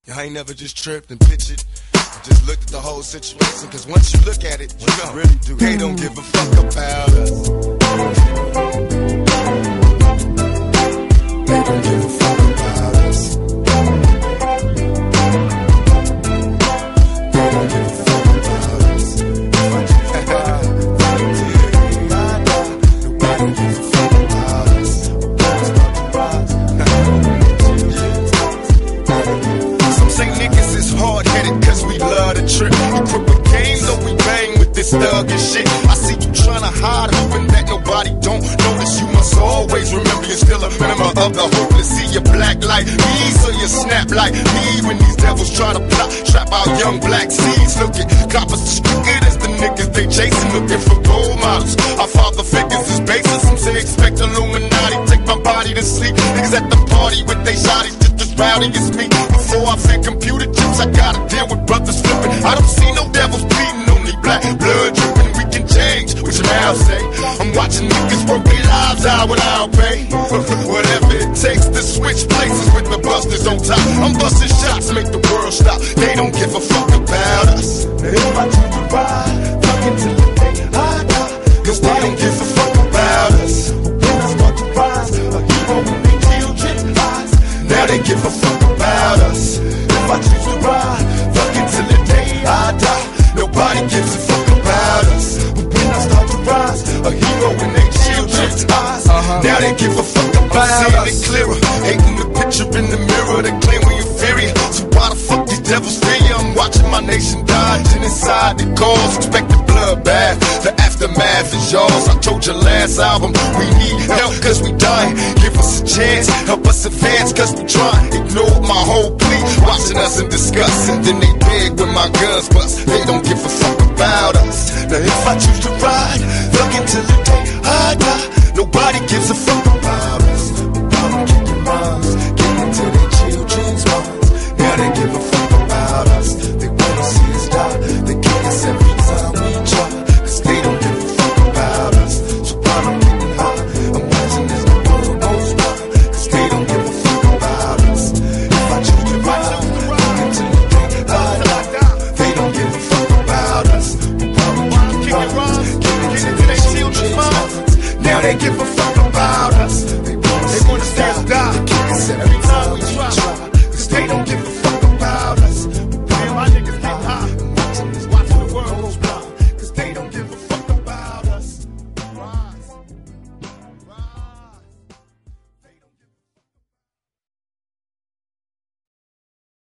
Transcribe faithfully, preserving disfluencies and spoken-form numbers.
I ain't never just tripped and pictured. I just looked at the whole situation, cause once you look at it, you know, really do. They don't give a fuck about us. They don't give a fuck about us. They don't give a fuck about us. They don't give a fuck about us. Some say niggas is hard-headed cause we love to trip. Equip with game, though we bang with this thug and shit. I see you tryna hide, hoping that nobody don't notice. You must always remember you're still a member of the hopeless. See you black like me, so you snap like me. When these devils try to plot, trap out young black seeds. Look at coppers as crooked as the niggas they chasing. Looking for role models, our father figures is basis. Some say expect Illuminati, take my body to sleep. Niggas at the party with they shotties, just as rowdy as me. Before I fit computer chips, I gotta deal with brothers flipping. I don't see no devils bleeding, only black blood dripping. We can change, what your mouth say. I'm watching niggas work their lives out without pay. Whatever it takes to switch places with the busters on top. I'm busting shots, make the world stop. They don't give a fuck about us. If I choose to ride, fucking till the day I die, cause they don't give a fuck about us. When I start to rise, a hero in their children's eyes, now they give a fuck about us. If I choose to ride, fucking till the day I die, nobody gives a fuck about us. But when I start to rise, a hero in their children's eyes, uh-huh. Now they give a fuck about us. I'm seeing it clearer, hating the picture in the mirror, they claim we inferior. So why the fuck these devils fear you? I'm watching my nation die, genocide the cause, expect the bloodbath. The aftermath is yours. I told you last album, we need help cause we dying. Give us a chance, help us advance cause we trying. Ignore my whole plea, watching us in disgust, and then they beg when my guns bust. They don't give a fuck about us. Now if I choose to ride, fuck until the day I die, nobody gives a fuck about us. I'm kicking rhymes, getting to their children's minds. Now they give a fuck about us. They wanna see us die, they kill us every time we try, cause they don't give a fuck about us. So while I'm getting high, I'm watching as the world goes by, cause they don't give a fuck about us. If I choose to ride, fuck until the day I die, they don't give a fuck about us. While I'm kicking rhymes, getting to their children's minds, now they give a fuck.